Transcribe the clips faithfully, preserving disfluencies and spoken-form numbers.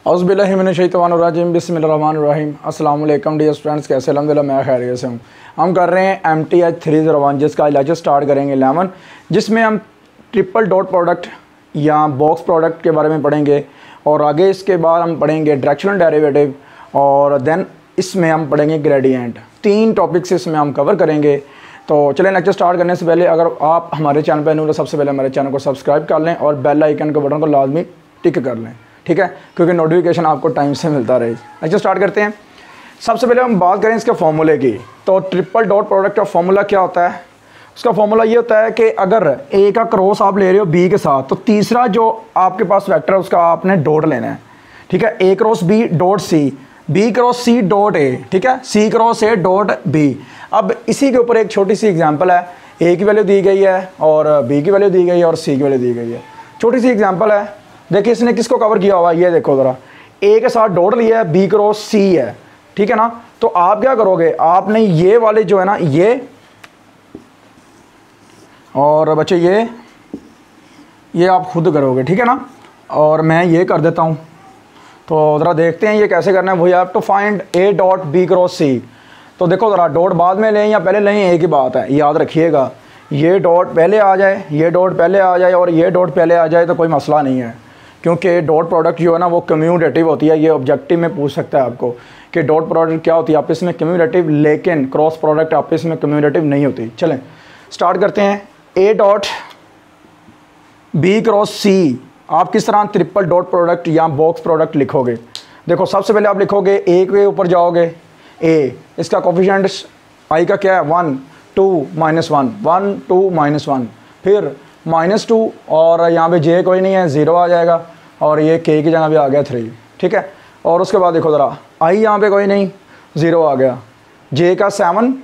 औज़ुबिल्लाहिमिनश्शैतानिर्रजीम बिस्मिल्लाहिर्रहमानिर्रहीम। अस्सलाम वालेकुम डियर स्टूडेंट्स, कैसे अल्हम्दुलिल्लाह मैं खैरियत से हूँ। हम कर रहे हैं M T H three zero one जिसका लेक्चर स्टार्ट करेंगे इलेवन, जिसमें हम ट्रिपल डॉट प्रोडक्ट या बॉक्स प्रोडक्ट के बारे में पढ़ेंगे और आगे इसके बाद हम पढ़ेंगे डायरेक्शनल डेरिवेटिव और देन इसमें हम पढ़ेंगे ग्रेडियंट। तीन टॉपिक्स इसमें हम कवर करेंगे। तो चलें लेक्चर स्टार्ट करने से पहले अगर आप हमारे चैनल पर न्यू तो सबसे पहले हमारे चैनल को सब्सक्राइब कर लें और बेल आइकन के बटन को लाजमी टिक कर लें, ठीक है, क्योंकि नोटिफिकेशन आपको टाइम से मिलता रहे। लेक्चर स्टार्ट करते हैं। सबसे पहले हम बात करें इसके फॉर्मूले की। तो ट्रिपल डॉट प्रोडक्ट का फॉर्मूला क्या होता है? उसका फॉर्मूला ये होता है कि अगर ए का क्रॉस आप ले रहे हो बी के साथ, तो तीसरा जो आपके पास वेक्टर है उसका आपने डॉट लेना है, ठीक है। A cross B dot C, B cross C dot A, ठीक है, C cross A dot B. अब इसी के ऊपर एक छोटी सी एग्जांपल है। ए की वैल्यू दी गई है और बी की वैल्यू दी गई है और सी की वैल्यू दी गई है। छोटी सी एग्जांपल है, देखिए इसने किसको कवर किया हुआ है, ये देखो ज़रा, ए के साथ डॉट लिया है, बी क्रॉस सी है, ठीक है ना। तो आप क्या करोगे, आपने ये वाले जो है ना ये और बच्चे ये ये आप खुद करोगे, ठीक है ना। और मैं ये कर देता हूँ। तो ज़रा देखते हैं ये कैसे करना है। We have to find A dot B cross C. तो देखो ज़रा, डॉट बाद में लें या पहले लें, एक ही बात है, याद रखिएगा। ये डॉट पहले आ जाए, ये डॉट पहले आ जाए और ये डॉट पहले आ जाए तो कोई मसला नहीं है, क्योंकि डॉट प्रोडक्ट जो है ना वो कम्यूटेटिव होती है। ये ऑब्जेक्टिव में पूछ सकता है आपको कि डॉट प्रोडक्ट क्या होती है आपस में कम्यूटेटिव, लेकिन क्रॉस प्रोडक्ट आपस में कम्यूटेटिव नहीं होती। चलें स्टार्ट करते हैं। A dot B cross C आप किस तरह ट्रिपल डॉट प्रोडक्ट या बॉक्स प्रोडक्ट लिखोगे? देखो सबसे पहले आप लिखोगे ए के ऊपर जाओगे, ए इसका कोफिशिएंट आई का क्या है, one two minus one, one two minus one, फिर माइनस टू और यहाँ पे जे कोई नहीं है, ज़ीरो आ जाएगा और ये के की जगह पे आ गया थ्री, ठीक है। और उसके बाद देखो ज़रा, आई यहाँ पे कोई नहीं, ज़ीरो आ गया, जे का सेवन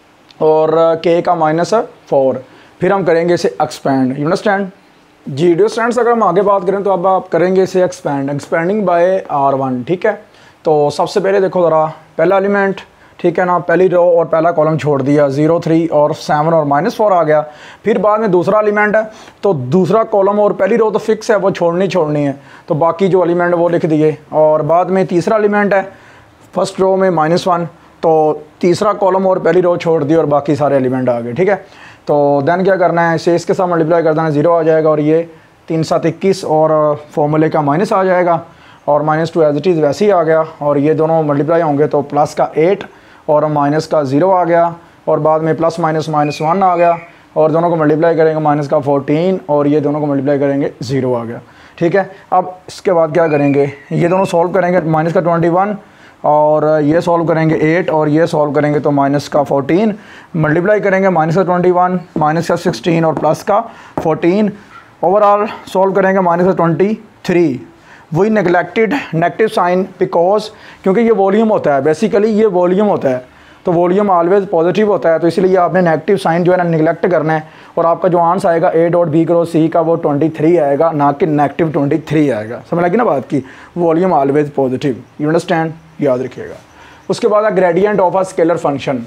और के का माइनस फोर। फिर हम करेंगे इसे expand, you understand ji dear students. अगर हम आगे बात करें तो अब आप करेंगे इसे expand, expanding by R one, ठीक है। तो सबसे पहले देखो ज़रा, पहला एलिमेंट, ठीक है ना, पहली रो और पहला कॉलम छोड़ दिया, ज़ीरो थ्री और सेवन और माइनस फोर आ गया। फिर बाद में दूसरा एलिमेंट है, तो दूसरा कॉलम और पहली रो तो फिक्स है, वो छोड़नी छोड़नी है, तो बाकी जो एलिमेंट वो लिख दिए। और बाद में तीसरा एलिमेंट है, फर्स्ट रो में माइनस वन, तो तीसरा कॉलम और पहली रो छोड़ दी और बाकी सारे एलिमेंट आ गए, ठीक है। तो देन क्या करना है, इसे इसके साथ मल्टीप्लाई कर देना, ज़ीरो आ जाएगा और ये तीन सात इक्कीस और फॉर्मूले का माइनस आ जाएगा और minus two as it is वैसे ही आ गया और ये दोनों मल्टीप्लाई होंगे तो प्लस का एट और माइनस का ज़ीरो आ गया और बाद में प्लस माइनस माइनस वन आ गया और दोनों को मल्टीप्लाई करेंगे माइनस का फोर्टीन और ये दोनों को मल्टीप्लाई करेंगे ज़ीरो आ गया, ठीक है। अब इसके बाद क्या करेंगे, ये दोनों सॉल्व करेंगे, माइनस का ट्वेंटी वन और ये सॉल्व करेंगे एट और ये सॉल्व करेंगे तो माइनस का फोर्टीन, मल्टीप्लाई करेंगे माइनस का ट्वेंटी वन, माइनस का सिक्सटीन और प्लस का फोर्टीन, ओवरऑल सॉल्व करेंगे माइनस का twenty three. We neglected negative sign because, क्योंकि ये वॉल्यूम होता है, बेसिकली ये वॉल्यूम होता है, तो वॉल्यूम ऑलवेज पॉजिटिव होता है, तो इसलिए आपने नेगेटिव साइन जो है ना निगलेक्ट करना है और आपका जो आंसर आएगा A dot B cross C का वो ट्वेंटी थ्री आएगा, ना कि नेगेटिव ट्वेंटी थ्री आएगा। समझ लगी ना बात की, volume always positive, you understand, याद रखिएगा। उसके बाद gradient of a scalar function.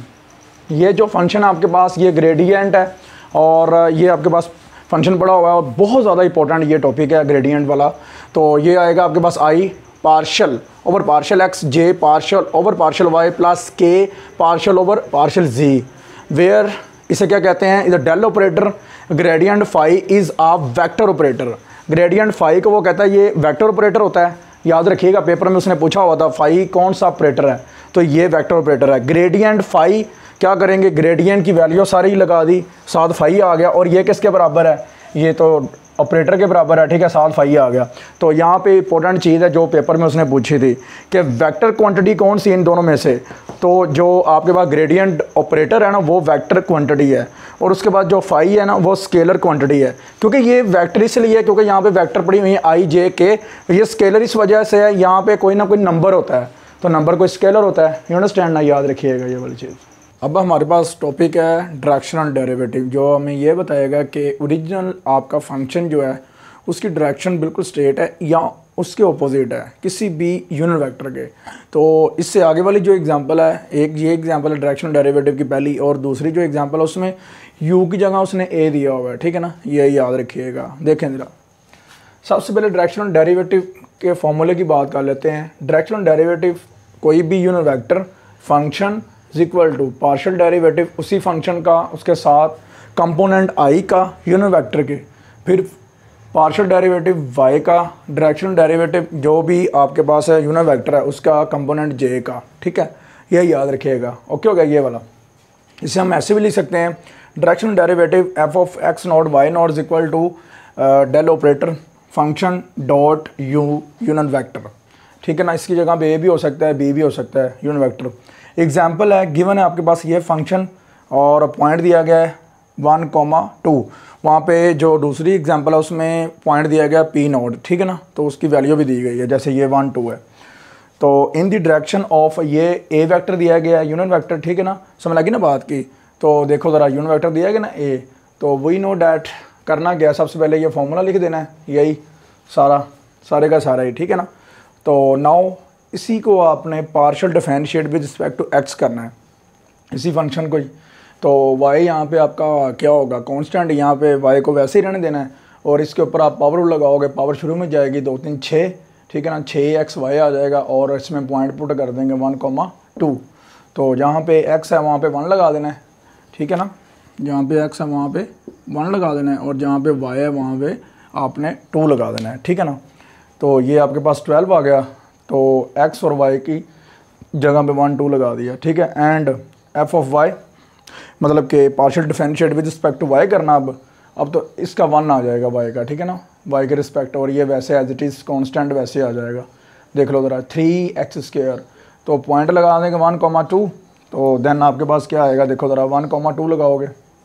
ये जो फंक्शन आपके पास ये ग्रेडियंट है और ये आपके पास फंक्शन पड़ा हुआ है और बहुत ज़्यादा इंपॉर्टेंट ये टॉपिक है ग्रेडियंट वाला। तो ये आएगा आपके पास I partial over partial X, J partial over partial Y plus K partial over partial Z, where इसे क्या कहते हैं, इधर del operator. Gradient phi is a vector operator. Gradient phi को वो कहता है ये वेक्टर ऑपरेटर होता है, याद रखिएगा, पेपर में उसने पूछा हुआ था फाई कौन सा ऑपरेटर है, तो ये वेक्टर ऑपरेटर है। ग्रेडियंट फाई क्या करेंगे, ग्रेडियंट की वैल्यू सारी लगा दी, साथ फाई आ गया और ये किसके बराबर है, ये तो ऑपरेटर के बराबर है, ठीक है, साथ फाई आ गया। तो यहाँ पे इंपॉर्टेंट चीज़ है जो पेपर में उसने पूछी थी कि वेक्टर क्वांटिटी कौन सी इन दोनों में से, तो जो आपके पास ग्रेडियंट ऑपरेटर है ना वो वेक्टर क्वांटिटी है और उसके बाद जो फाई है ना वो स्केलर क्वांटिटी है। क्योंकि ये वेक्टर इसलिए है क्योंकि यहाँ पे वेक्टर पड़ी हुई है आई जे के, ये स्केलर इस वजह से है, यहाँ पे कोई ना कोई नंबर होता है, तो नंबर कोई स्केलर होता है, यू अंडरस्टैंड ना, याद रखिएगा ये वाली चीज़। अब हमारे पास टॉपिक है डायरेक्शनल डेरिवेटिव, जो हमें ये बताएगा कि ओरिजिनल आपका फंक्शन जो है उसकी डायरेक्शन बिल्कुल स्ट्रेट है या उसके ऑपोजिट है किसी भी यूनिट वेक्टर के। तो इससे आगे वाली जो एग्जांपल है, एक ये एग्जांपल है डायरेक्शनल डेरिवेटिव की पहली, और दूसरी जो एग्जांपल है उसमें यू की जगह उसने ए दिया हुआ है, ठीक है ना, ये याद रखिएगा। देखें ज़रा, सबसे पहले डायरेक्शनल डेरिवेटिव के फॉर्मूले की बात कर लेते हैं। डायरेक्शनल डेरिवेटिव कोई भी unit vector function is equal to partial derivative उसी फंक्शन का उसके साथ कंपोनेंट आई का यूनिट वेक्टर के, फिर पार्शियल डेरिवेटिव वाई का, डायरेक्शनल डेरिवेटिव जो भी आपके पास है यूनिट वेक्टर है उसका कंपोनेंट जे का। ठीक है, ये याद रखिएगा। ओके हो गया ये वाला। इसे हम ऐसे भी लिख सकते हैं directional derivative F of X not Y nought is equal to del operator function dot U unit vector. ठीक है ना, इसकी जगह पे ए भी हो सकता है, बी भी हो सकता है, यूनिट वेक्टर। एग्जाम्पल है, गिवन है आपके पास ये फंक्शन और पॉइंट दिया गया है वन कोमा टू, वहाँ पे जो दूसरी एग्जाम्पल है उसमें पॉइंट दिया गया पी नोड। ठीक है ना, तो उसकी वैल्यू भी दी गई है, जैसे ये वन टू है। तो इन द डायरेक्शन ऑफ ये ए वेक्टर दिया गया है यूनिट वेक्टर। ठीक है ना, समझ लगी ना बात की। तो देखो ज़रा यूनिट वेक्टर दिया गया ना ए, तो वी नो डैट करना क्या, सबसे पहले ये फॉर्मूला लिख देना है, यही सारा सारे का सारा ही। ठीक है ना, तो नाउ इसी को आपने partial differentiate with respect to X करना है, इसी फंक्शन को ही। तो वाई यहाँ पे आपका क्या होगा, कांस्टेंट, यहाँ पे वाई को वैसे ही रहने देना है और इसके ऊपर आप पावर लगाओगे, पावर शुरू में जाएगी दो तीन छः। ठीक है ना, छः एक्स वाई आ जाएगा और इसमें पॉइंट पुट कर देंगे वन कोमा टू। तो जहाँ पे एक्स है वहाँ पे वन लगा देना है। ठीक है ना, जहाँ पे एक्स है वहाँ पे वन लगा देना है और जहाँ पे वाई है वहाँ पे आपने टू लगा देना है। ठीक है ना, तो ये आपके पास ट्वेल्व आ गया, तो एक्स और वाई की जगह पे वन टू लगा दिया। ठीक है, एंड एफ ऑफ वाई मतलब कि partial differentiate with respect to Y करना। अब अब तो इसका वन आ जाएगा वाई का। ठीक है ना, वाई के रिस्पेक्ट, और ये वैसे एज इट इज़ कांस्टेंट वैसे आ जाएगा। देख लो ज़रा, थ्री एक्स स्क्वायर, तो पॉइंट लगा देंगे वन कोमा टू, तो देन आपके पास क्या आएगा, देखो ज़रा वन कोमा टू लगाओगे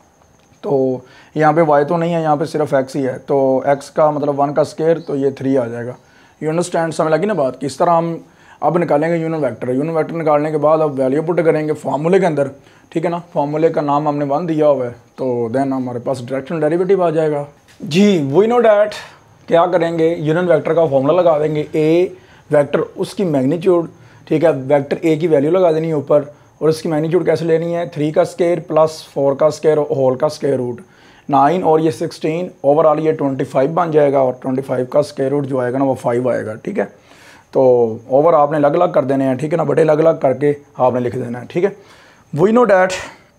तो यहाँ पे वाई तो नहीं है, यहाँ पे सिर्फ एक्स ही है, तो एक्स का मतलब वन का स्क्वायर, तो ये थ्री आ जाएगा। यू अंडरस्टैंड, समझ लगी ना बात। किस तरह हम अब निकालेंगे यूनिट वेक्टर। यूनिट वेक्टर निकालने के बाद अब वैल्यू पुट करेंगे फार्मूले के अंदर। ठीक है ना, फार्मूले का नाम हमने वन दिया हुआ है, तो देन हमारे पास डायरेक्शनल डेरिवेटिव आ जाएगा। जी वी नो डैट क्या करेंगे, यूनिट वेक्टर का फॉर्मूला लगा देंगे, ए वेक्टर उसकी मैग्नीट्यूड। ठीक है, वेक्टर ए की वैल्यू लगा देनी है ऊपर, और इसकी मैग्नीट्यूड कैसे लेनी है, थ्री का स्क्वायर प्लस फोर का स्क्वायर होल का स्क्वायर रूट नाइन, और ये सिक्सटीन, ओवरऑल ये ट्वेंटी फाइव बन जाएगा, और ट्वेंटी फाइव का स्क्वायर रूट जो आएगा ना वो फाइव आएगा। ठीक है, तो ओवर आपने अलग अलग कर देने हैं। ठीक है ना, बड़े अलग अलग करके आपने लिख देना है। ठीक है, वी नो डैट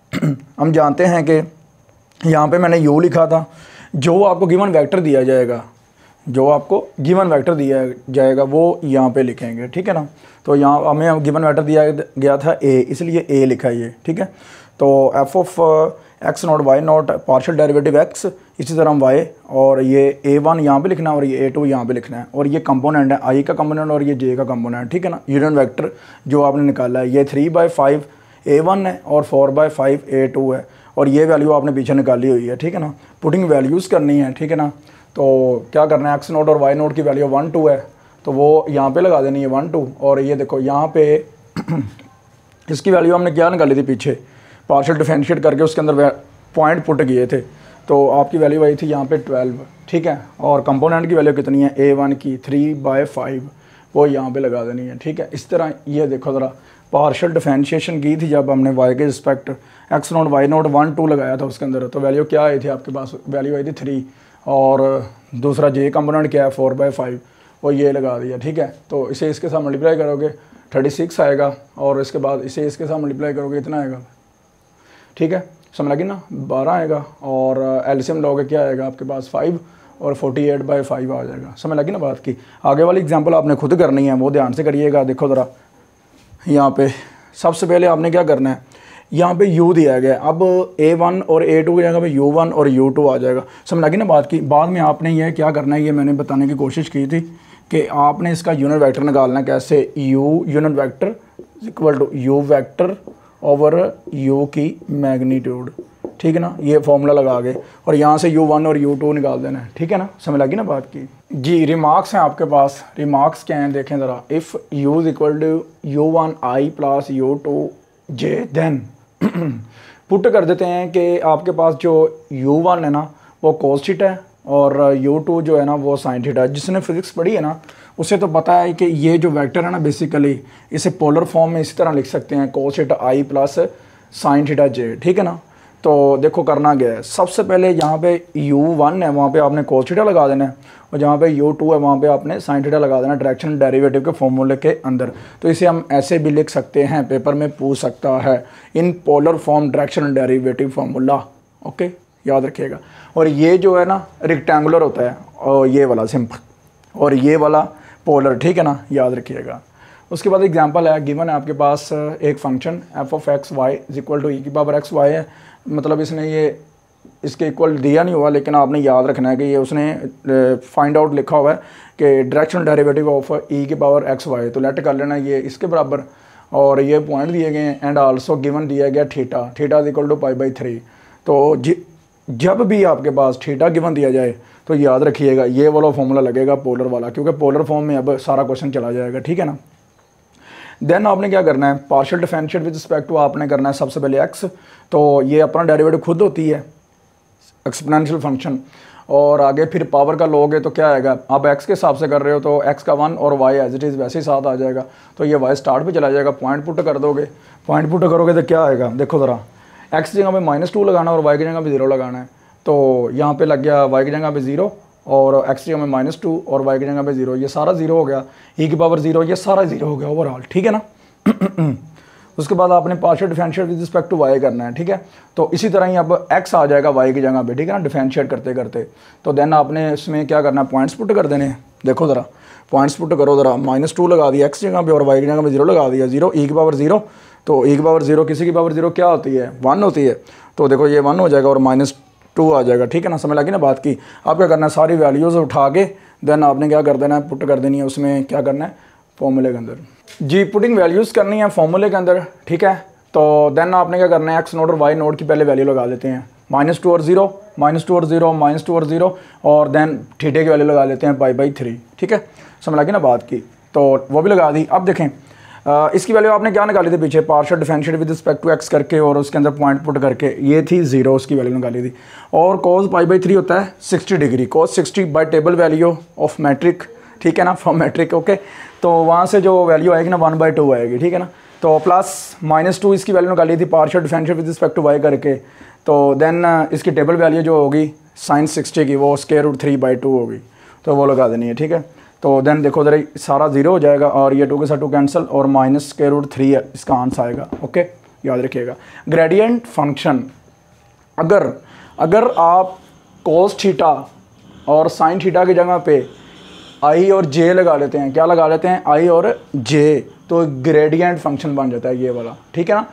हम जानते हैं कि यहाँ पे मैंने यू लिखा था, जो आपको गिवन वेक्टर दिया जाएगा, जो आपको गिवन वेक्टर दिया जाएगा वो यहाँ पे लिखेंगे। ठीक है ना, तो यहाँ हमें गिवन वेक्टर दिया गया था ए, इसलिए ए लिखा है ये। ठीक है, तो F of X not Y naught partial derivative X, इसी तरह हम वाई, और ये ए वन यहाँ पे लिखना है और ये ए टू यहाँ पे लिखना है, और ये कंपोनेंट है आई का कंपोनेंट और ये जे का कंपोनेंट। ठीक है ना, यूनिट वेक्टर जो आपने निकाला है ये three by five A one है और four by five A two है, और ये वैल्यू आपने पीछे निकाली हुई है। ठीक है ना, पुटिंग वैल्यूज़ करनी है। ठीक है ना, तो क्या करना है, एक्स नोट और वाई नोट की वैल्यू वन टू है, तो वो यहाँ पे लगा देनी है वन टू, और ये देखो यहाँ पे इसकी वैल्यू हमने क्या निकाली थी पीछे, पार्शियल डिफरेंशिएट करके उसके अंदर पॉइंट पुट किए थे, तो आपकी वैल्यू आई थी यहाँ पे ट्वेल्व। ठीक है, और कंपोनेंट की वैल्यू कितनी है, ए वन की थ्री बाई फाइव, वो यहाँ पे लगा देनी है। ठीक है, इस तरह ये देखो ज़रा, पार्शियल डिफरेंशिएशन की थी जब हमने वाई के respect X naught Y naught one two लगाया था उसके अंदर, तो वैल्यू क्या आई थी आपके पास, वैल्यू आई थी थ्री, और दूसरा जे कंपोनेंट क्या है फोर बाई फाइव, वो ये लगा दिया। ठीक है, तो इसे इसके साथ मल्टीप्लाई करोगे थर्टी सिक्स आएगा, और इसके बाद इसे इसके साथ मल्टीप्लाई करोगे इतना आएगा। ठीक है, समझ लगी ना, बारह आएगा, और एलसीएम लोगे क्या आएगा आपके पास फाइव, और फोर्टी एट बाई फाइव आ जाएगा। समझ लगी ना बात की। आगे वाली एग्जांपल आपने खुद करनी है, वो ध्यान से करिएगा। देखो ज़रा, यहाँ पे सबसे पहले आपने क्या करना है, यहाँ पे u दिया गया है, अब ए वन और ए टू की जगह पे यू वन और यू टू आ जाएगा। समझ लगी ना बात की। बाद में आपने ये क्या करना है, ये मैंने बताने की कोशिश की थी कि आपने इसका यूनिट वेक्टर निकालना है। कैसे, u unit vector equal to u vector over u की मैग्नीट्यूड। ठीक है ना, ये फॉर्मूला लगा के, और यहाँ से यू वन और यू टू निकाल देना है। ठीक है ना, समझ लगी ना बात की। जी रिमार्क्स हैं आपके पास, रिमार्क्स क्या हैं देखें ज़रा। If u is equal to U one I plus U two J, then put कर देते हैं कि आपके पास जो यू वन है ना वो कोस थीटा है, और यू टू जो है ना वो साइन थीटा है। जिसने फिजिक्स पढ़ी है ना उसे तो पता है कि ये जो वेक्टर है ना बेसिकली इसे पोलर फॉर्म में इसी तरह लिख सकते हैं, cos theta I plus sine theta J. ठीक है ना, तो देखो करना क्या है, सबसे पहले यहाँ पे यू वन है वहाँ पे आपने कोस थीटा लगा देना है, और जहाँ पे यू टू है वहाँ पे आपने साइन थीटा लगा देना डायरेक्शन डेरिवेटिव के फॉर्मूले के अंदर। तो इसे हम ऐसे भी लिख सकते हैं, पेपर में पूछ सकता है, in polar form direction derivative formula. Okay, याद रखिएगा। और ये जो है ना रेक्टेंगुलर होता है, और ये वाला सिंपल, और ये वाला पोलर, ठीक है ना, याद रखिएगा। उसके बाद एग्जांपल है, गिवन है आपके पास एक function F of X Y is equal to E की पावर एक्स वाई है, मतलब इसने ये इसके इक्वल दिया नहीं हुआ, लेकिन आपने याद रखना है कि ये उसने फाइंड आउट लिखा हुआ है कि डायरेक्शनल डेरिवेटिव ऑफ ई की पावर एक्स वाई, तो लेट कर लेना ये इसके बराबर, और ये पॉइंट दिए गए हैं, एंड आल्सो गिवन दिया गया theta, theta is equal to pi by three. तो जब भी आपके पास थीटा गिवन दिया जाए तो याद रखिएगा ये वाला फॉर्मूला लगेगा पोलर वाला, क्योंकि पोलर फॉर्म में अब सारा क्वेश्चन चला जाएगा, ठीक है ना। देन आपने क्या करना है, partial differentiate with respect to आपने करना है सबसे पहले एक्स, तो ये अपना डेरिवेटिव खुद होती है एक्सपोनेंशियल फंक्शन, और आगे फिर पावर का लोगे तो क्या आएगा, आप एक्स के हिसाब से कर रहे हो तो एक्स का वन और वाई एज इट इज़ वैसे ही साथ आ जाएगा, तो ये वाई स्टार्ट पे चला जाएगा, पॉइंट पुट कर दोगे, पॉइंट पुट करोगे तो क्या आएगा, देखो ज़रा, एक्स की जगह पे माइनस टू लगाना और वाई की जगह पे जीरो लगाना है, तो यहाँ पे लग गया वाई की जगह पे जीरो और एक्स की जगह में माइनस टू और वाई की जगह पे जीरो, ये सारा जीरो हो गया, ई की पावर जीरो, ये सारा जीरो हो गया ओवरऑल, ठीक है ना। उसके बाद आपने partial differentiate with respect to Y करना है, ठीक है। तो इसी तरह ही अब एक्स आ जाएगा वाई की जगह पे, ठीक है ना, डिफरेंशिएट करते करते। तो देन आपने इसमें क्या करना है, पॉइंट्स पुट कर देने हैं, देखो ज़रा पॉइंट्स पुट करो ज़रा, माइनस टू लगा दिया एक्स जगह पे और वाई की जगह पे जीरो लगा दिया, जीरो ई की पावर जीरो, तो ई की पावर जीरो किसी की पावर जीरो क्या होती है, वन होती है, तो देखो ये वन हो जाएगा और माइनस टू आ जाएगा, ठीक है ना, समझ लगी ना बात की। आप क्या करना है, सारी वैल्यूज़ उठा के देन आपने क्या कर देना है, पुट कर देनी है उसमें, क्या करना है, फॉर्मूले के अंदर जी, पुटिंग वैल्यूज़ करनी है फॉर्मूले के अंदर, ठीक है। तो देन आपने क्या करना है, एक्स नोट और वाई नोट की पहले वैल्यू लगा देते हैं, माइनस टू और जीरो, माइनस टू और जीरो, माइनस टू और जीरो, और देन थीटे की वैल्यू लगा लेते हैं पाई बाई थ्री, ठीक है, समझ लगी ना बात की, तो वो भी लगा दी। अब देखें आ, इसकी वैल्यू आपने क्या निकाली थी पीछे, partial differentiate with respect to X करके और उसके अंदर पॉइंट पुट करके, ये थी जीरो, उसकी वैल्यू निकाली थी। और कोस पाई बाई थ्री होता है sixty degree, cos sixty by table value of metric, ठीक है ना, फ्रॉम मैट्रिक, ओके। तो वहाँ से जो वैल्यू आएगी ना वन बाई टू आएगी, ठीक है ना। तो प्लस माइनस टू इसकी वैल्यू निकाली थी partial differentiate with respect to Y करके, तो देन इसकी टेबल वैल्यू जो होगी साइन सिक्सटी की वो square root three by two होगी, तो वो लगा देनी है, ठीक है। तो देन देखो जरा सारा जीरो हो जाएगा और ये टू के साथ टू कैंसिल और माइनस स्क्वायर रूट थ्री है इसका आंसर आएगा, ओके, याद रखिएगा। ग्रेडियंट फंक्शन, अगर अगर आप कोस थीटा और साइन थीटा की जगह पे आई और जे लगा लेते हैं, क्या लगा लेते हैं, आई और जे, तो ग्रेडियंट फंक्शन बन जाता है ये वाला, ठीक है ना।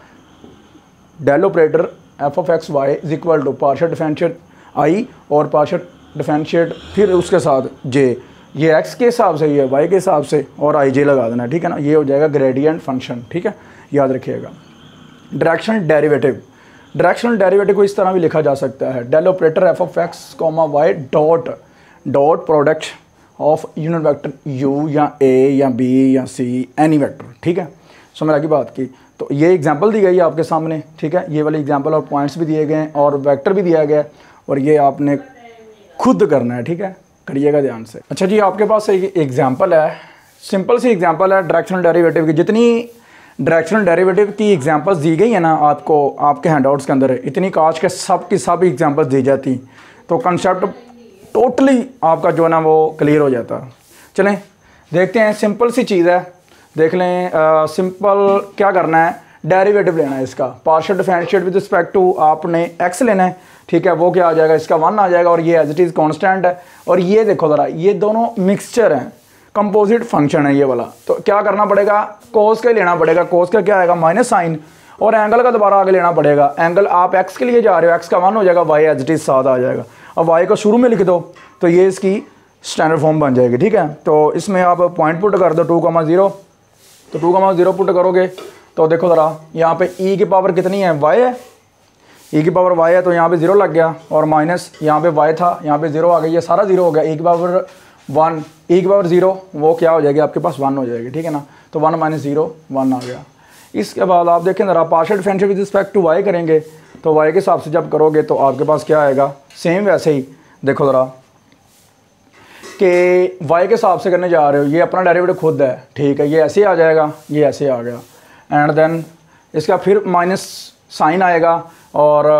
Del operator F of X Y is equal to partial differentiate I और पार्शियल डिफरेंशिएट फिर उसके साथ जे, ये एक्स के हिसाब से, ये वाई के हिसाब से, और आई जे लगा देना, ठीक है ना, ये हो जाएगा ग्रेडियंट फंक्शन, ठीक है, याद रखिएगा। डायरेक्शनल डेरिवेटिव, डायरेक्शनल डेरिवेटिव को इस तरह भी लिखा जा सकता है, del operator F of X comma Y dot dot product of unit vector u या a या b या c एनी वेक्टर, ठीक है, समझ लगी बात की। तो ये एग्जांपल दी गई है आपके सामने, ठीक है, ये वाले एग्जांपल और पॉइंट्स भी दिए गए हैं और वेक्टर भी दिया गया है, और ये आपने खुद करना है, ठीक है, करिएगा ध्यान से। अच्छा जी, आपके पास एक एग्जांपल है, सिंपल सी एग्जांपल है डायरेक्शनल डेरिवेटिव की। जितनी डायरेक्शनल डेरिवेटिव की एग्जांपल्स दी गई है ना आपको आपके हैंडआउट्स के अंदर, इतनी काश के सब की सब एग्जांपल्स दी जाती तो कंसेप्ट टोटली आपका जो है ना वो क्लियर हो जाता। चलें देखते हैं, सिंपल सी चीज़ है, देख लें। सिंपल क्या करना है, डेरिवेटिव लेना है इसका, partial differentiate with respect to आपने एक्स लेना है, ठीक है, वो क्या आ जाएगा, इसका वन आ जाएगा और ये एज इट इज़ कॉन्स्टेंट है, और ये देखो ज़रा ये दोनों मिक्सचर हैं, कंपोजिट फंक्शन है ये वाला। तो क्या करना पड़ेगा, कोस का ही लेना पड़ेगा, कोस का क्या आएगा माइनस साइन, और एंगल का दोबारा आगे लेना पड़ेगा, एंगल आप एक्स के लिए जा रहे हो, एक्स का वन हो जाएगा, वाई एज इट इज़ साथ आ जाएगा। अब वाई को शुरू में लिख दो तो ये इसकी स्टैंडर्ड फॉर्म बन जाएगी, ठीक है। तो इसमें आप पॉइंट पुट कर दो टू कमा ज़ीरो, तो टू कमा ज़ीरो पुट करोगे तो देखो ज़रा यहाँ पे ई की पावर कितनी है, वाई है, ई की पावर वाई है, तो यहाँ पे ज़ीरो लग गया और माइनस यहाँ पे वाई था, यहाँ पे ज़ीरो आ गई, ये सारा ज़ीरो हो गया, ई की पावर वन, ई की पावर ज़ीरो वो क्या हो जाएगी आपके पास वन हो जाएगी, ठीक है ना। तो वन माइनस ज़ीरो वन आ गया। इसके बाद आप देखें ज़रा partial differentiate with respect to Y करेंगे, तो वाई के हिसाब से जब करोगे तो आपके पास क्या आएगा, सेम वैसे ही देखो ज़रा कि वाई के हिसाब से करने जा रहे हो, ये अपना डेरिवेटिव खुद है, ठीक है, ये ऐसे आ जाएगा, ये ऐसे आ गया, एंड देन इसका फिर माइनस साइन आएगा और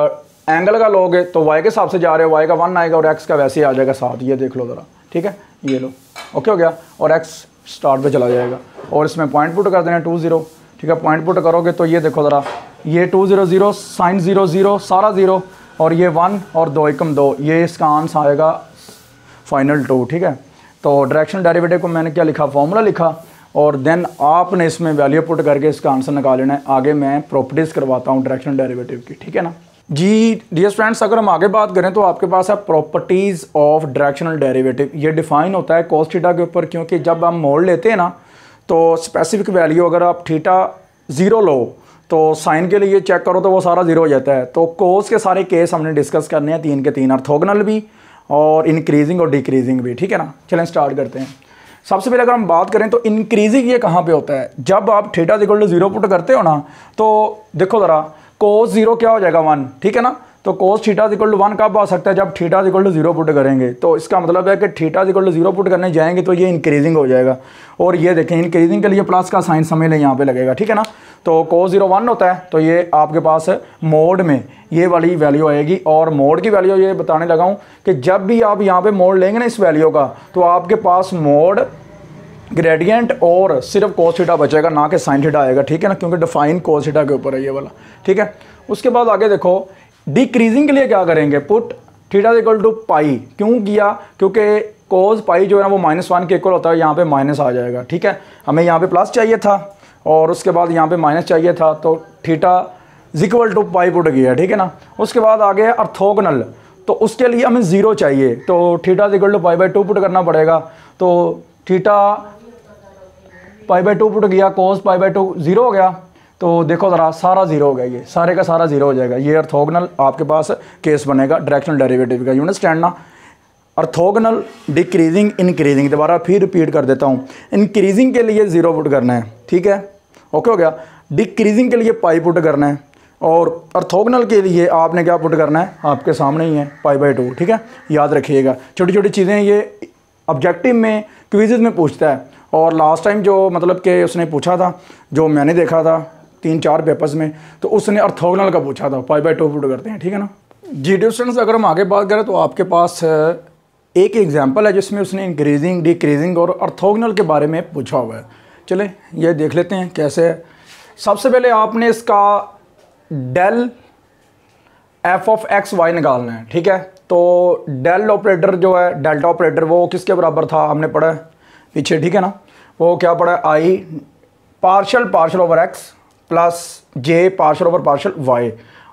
एंगल का लोगे तो वाई के हिसाब से जा रहे हो, वाई का वन आएगा और एक्स का वैसे ही आ जाएगा साथ, ये देख लो ज़रा, ठीक है, ये लो, ओके हो गया, और एक्स स्टार्ट पे चला जाएगा, और इसमें पॉइंट पुट कर देना टू ज़ीरो, ठीक है, पॉइंट पुट करोगे तो ये देखो ज़रा, ये two zero zero sine zero zero सारा ज़ीरो, और ये वन और दो एकम दो, ये इसका आंसर आएगा फाइनल टू, ठीक है। तो डायरेक्शनल डेरिवेटिव को मैंने क्या लिखा, फॉर्मूला लिखा, और देन आपने इसमें वैल्यू पुट करके इसका आंसर निकाल लेना है। आगे मैं प्रॉपर्टीज़ करवाता हूँ डायरेक्शनल डेरिवेटिव की, ठीक है ना जी। डियर फ्रेंड्स, अगर हम आगे बात करें तो आपके पास है प्रॉपर्टीज़ ऑफ डायरेक्शनल डेरिवेटिव। ये डिफाइन होता है कॉस थीटा के ऊपर, क्योंकि जब हम मोड़ लेते हैं ना तो स्पेसिफिक वैल्यू अगर आप थीटा ज़ीरो लो तो साइन के लिए चेक करो तो वो सारा ज़ीरो हो जाता है। तो कोस के सारे केस हमने डिस्कस करने हैं, तीन के तीन, ऑर्थोगोनल भी और इंक्रीजिंग और डिक्रीजिंग भी, ठीक है ना। चलें स्टार्ट करते हैं। सबसे पहले अगर हम बात करें तो इंक्रीजिंग ये कहाँ पे होता है, जब आप theta equal to zero put करते हो ना, तो देखो ज़रा कोस जीरो क्या हो जाएगा, वन, ठीक है ना। तो cos theta equal to one कब आ सकता है, जब theta equal to zero put करेंगे। तो इसका मतलब है कि theta equal to zero put करने जाएंगे तो ये इंक्रीजिंग हो जाएगा। और ये देखें इंक्रीजिंग के लिए प्लस का साइन समझ लें यहाँ पे लगेगा, ठीक है ना। तो कोस जीरो वन होता है, तो ये आपके पास मोड में ये वाली वैल्यू आएगी। और मोड की वैल्यू ये बताने लगा हूँ कि जब भी आप यहाँ पे मोड लेंगे ना इस वैल्यू का, तो आपके पास मोड ग्रेडियंट और सिर्फ कोस थीटा बचेगा, ना कि साइन थीटा आएगा, ठीक है ना, क्योंकि डिफाइन कोस थीटा के ऊपर है ये वाला, ठीक है। उसके बाद आगे देखो डिक्रीजिंग के लिए क्या करेंगे, put theta equal to pi. क्यों किया, क्योंकि कोस पाई जो है ना वो माइनस वन के इक्वल होता है, यहाँ पे माइनस आ जाएगा, ठीक है। हमें यहाँ पे प्लस चाहिए था और उसके बाद यहाँ पे माइनस चाहिए था, तो theta equal to pi put किया, ठीक है ना। उसके बाद आगे ऑर्थोगोनल, तो उसके लिए हमें ज़ीरो चाहिए, तो theta equal to pi by two put करना पड़ेगा। तो theta pi by two put किया, cos pi by two zero हो गया। तो देखो ज़रा सारा ज़ीरो हो गया, ये सारे का सारा ज़ीरो हो जाएगा। ये ऑर्थोगोनल आपके पास केस बनेगा डायरेक्शनल डेरिवेटिव का, यू अंडरस्टैंड ना। ऑर्थोगोनल, डिक्रीजिंग, इंक्रीजिंग, दोबारा फिर रिपीट कर देता हूँ। इंक्रीजिंग के लिए ज़ीरो पुट करना है, ठीक है, ओके हो गया। डिक्रीजिंग के लिए पाई पुट करना है, और ऑर्थोगोनल के लिए आपने क्या पुट करना है, आपके सामने ही है, पाई बाई टू, ठीक है। याद रखिएगा, छोटी छोटी चीज़ें ये ऑब्जेक्टिव में क्विज़ में पूछता है। और लास्ट टाइम जो मतलब कि उसने पूछा था, जो मैंने देखा था तीन चार पेपर्स में, तो उसने ऑर्थोगोनल का पूछा था, पाई बाई टू पुट करते हैं, ठीक है ना जी। स्टूडेंट्स, अगर हम आगे बात करें तो आपके पास एक एग्जांपल है जिसमें उसने इंक्रीजिंग, डिक्रीजिंग और ऑर्थोगोनल के बारे में पूछा हुआ है। चले ये देख लेते हैं कैसे है। सबसे पहले आपने इसका del F of X Y निकालना है, ठीक है। तो डेल ऑपरेटर जो है, डेल्टा ऑपरेटर, वो किसके बराबर था हमने पढ़ा है पीछे, ठीक है ना। वो क्या पढ़ा है, I partial partial over X plus J partial over partial Y.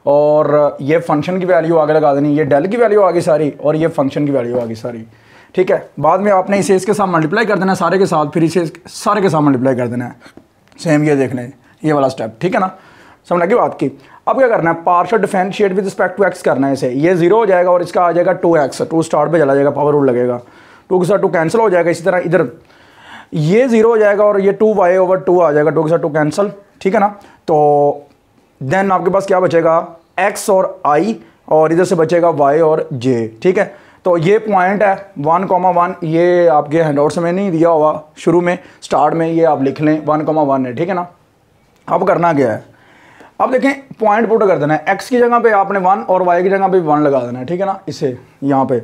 और ये फंक्शन की वैल्यू आगे लगा देनी, ये डेल की वैल्यू आ गई सारी और ये फंक्शन की वैल्यू आ गई सारी, ठीक है। बाद में आपने इसे इसके साथ मल्टीप्लाई कर देना है सारे के साथ, फिर इसे सारे के साथ मल्टीप्लाई कर देना है, सेम ये देख लें ये वाला स्टेप, ठीक है ना। समझ लगी बात की। अब क्या करना है, partial differentiate with respect to X करना है इसे। ये जीरो हो जाएगा और इसका आ जाएगा टू एक्स, टू स्टार्ट पे चला जाएगा, पावर रूल लगेगा, टू के साथ टू कैंसिल हो जाएगा। इसी तरह इधर ये जीरो हो जाएगा और ये टू वाई ओवर टू आ जाएगा, टू के साथ टू कैंसिल, ठीक है ना। तो देन आपके पास क्या बचेगा, एक्स और आई, और इधर से बचेगा वाई और जे, ठीक है। तो ये पॉइंट है वन कॉमा वन, ये आपके हैंडआउट्स में नहीं दिया हुआ शुरू में, स्टार्ट में ये आप लिख लें, वन कॉमा वन है, ठीक है ना। अब करना क्या है, अब देखें पॉइंट पुट कर देना है, एक्स की जगह पे आपने वन और वाई की जगह पे वन लगा देना है, ठीक है ना, इसे यहाँ पे।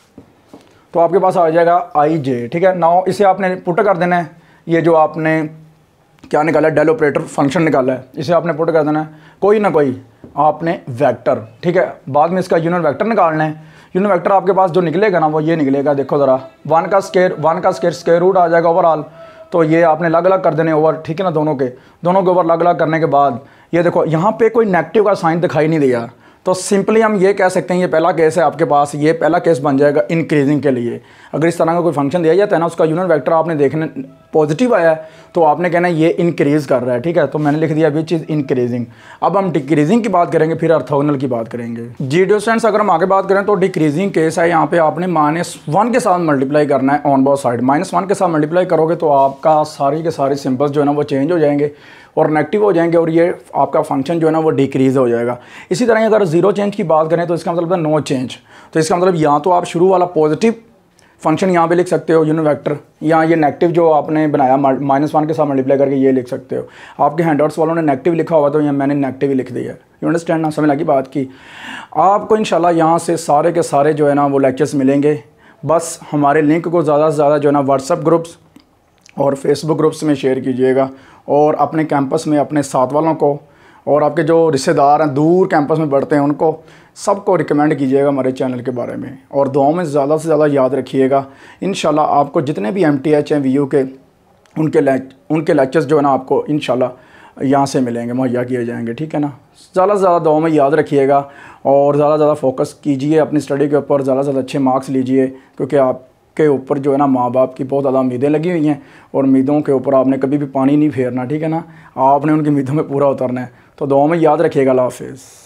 तो आपके पास आ जाएगा आई जे, ठीक है। नाउ इसे आपने पुट कर देना है, ये जो आपने क्या निकाला है, डेल ऑपरेटर फंक्शन निकाला है, इसे आपने पुट कर देना है कोई ना कोई आपने वेक्टर, ठीक है। बाद में इसका यूनिट वेक्टर निकालना है। यूनिट वेक्टर आपके पास जो निकलेगा ना वो ये निकलेगा, देखो ज़रा, वन का स्केयर, वन का स्केयर स्केयर रूट आ जाएगा ओवरऑल। तो ये आपने अलग अलग कर देने ओवर, ठीक है ना, दोनों के दोनों के ओवर अलग अलग करने के बाद ये देखो यहाँ पे कोई नेगेटिव का साइन दिखाई नहीं दिया, तो सिंपली हम ये कह सकते हैं ये पहला केस है आपके पास, ये पहला केस बन जाएगा इंक्रीजिंग के लिए। अगर इस तरह का कोई फंक्शन दिया जाता है ना, उसका यूनिट वेक्टर आपने देखने पॉजिटिव आया है तो आपने कहना है ये इंक्रीज़ कर रहा है, ठीक है। तो मैंने लिख दिया विच इज़ इंक्रीजिंग। अब हम डिक्रीजिंग की बात करेंगे, फिर ऑर्थोगोनल की बात करेंगे जी। डियर स्टूडेंट्स, अगर हम आगे बात करें तो डिक्रीजिंग केस है, यहाँ पे आपने माइनस वन के साथ मल्टीप्लाई करना है on both side. Minus one के साथ मल्टीप्लाई करोगे तो आपका सारी के सारे सिंबल्स जो है ना वो चेंज हो जाएंगे और नेगेटिव हो जाएंगे, और ये आपका फंक्शन जो है ना वो डिक्रीज़ हो जाएगा। इसी तरह अगर जीरो चेंज की बात करें तो इसका मतलब है नो चेंज। तो इसका मतलब या तो आप शुरू वाला पॉजिटिव फंक्शन यहाँ पे लिख सकते हो यूनिट वेक्टर, या ये नेगेटिव जो आपने बनाया माइनस वन के साथ मल्टीप्लाई करके ये लिख सकते हो। आपके हैंडआउट्स वालों ने नेगेटिव लिखा हुआ तो यहाँ मैंने नेगेटिव ही लिख दिया है। यू अंडरस्टैंड ना, समझ लगी बात की। आपको इंशाल्लाह यहाँ से सारे के सारे जो है ना वो लेक्चर्स मिलेंगे। बस हमारे लिंक को ज़्यादा से ज़्यादा जो है ना व्हाट्सअप ग्रुप्स और फेसबुक ग्रुप्स में शेयर कीजिएगा, और अपने कैंपस में अपने साथ वालों को और आपके जो रिश्तेदार हैं दूर कैंपस में पढ़ते हैं उनको सबको रिकमेंड कीजिएगा हमारे चैनल के बारे में, और दुआओं में ज़्यादा से ज़्यादा याद रखिएगा। इंशाल्लाह आपको जितने भी एम टी एच हैं वी यू के उनके लेक उनके लेक्चर्स जो है ना आपको इंशाल्लाह यहाँ से मिलेंगे, मुहैया किए जाएंगे, ठीक है ना। ज़्यादा से ज़्यादा दुआओं में याद रखिएगा और ज़्यादा से ज़्यादा फोकस कीजिए अपनी स्टडी के ऊपर, ज़्यादा से ज़्यादा अच्छे मार्क्स लीजिए, क्योंकि आपके ऊपर जो है ना माँ बाप की बहुत ज़्यादा उम्मीदें लगी हुई हैं, और उम्मीदों के ऊपर आपने कभी भी पानी नहीं फेरना, ठीक है ना। आपने उनकी उम्मीदों में पूरा उतरना है। तो दुआओं में याद रखिएगा। अल्लाह हाफ़िज़।